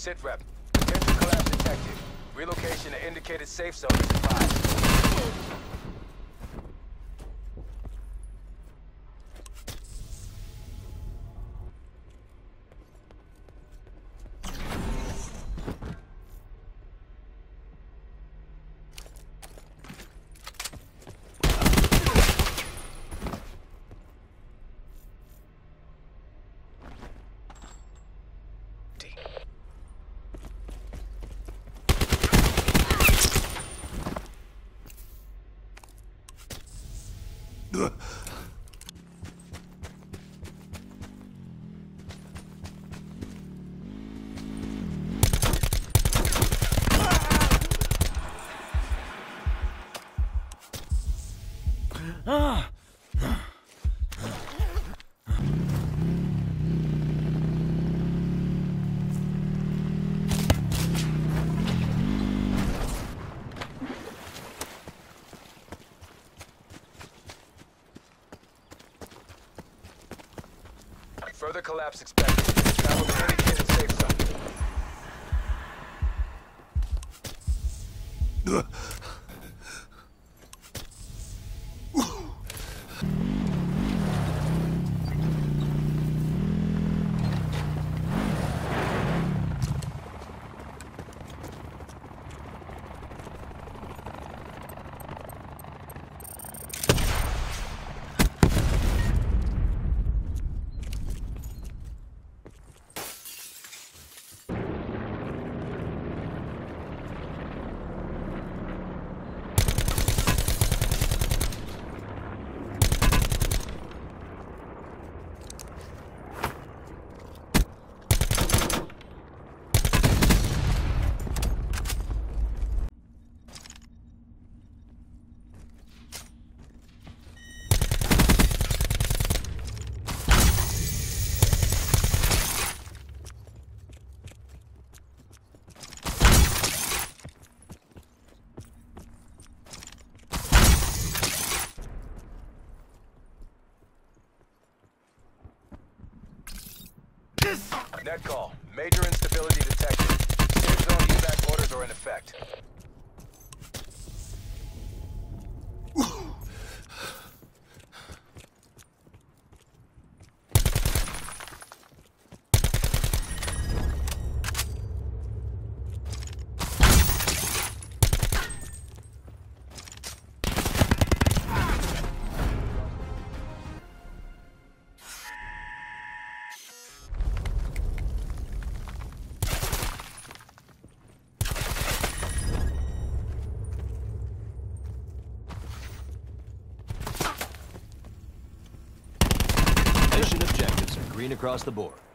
Sit rep. Potential collapse detected. Relocation to indicated safe zone is advised. Further collapse expected. Travel to indicated safe zone. Net call. Major instability detected. Safe zone evac orders are in effect. Mission objectives are green across the board.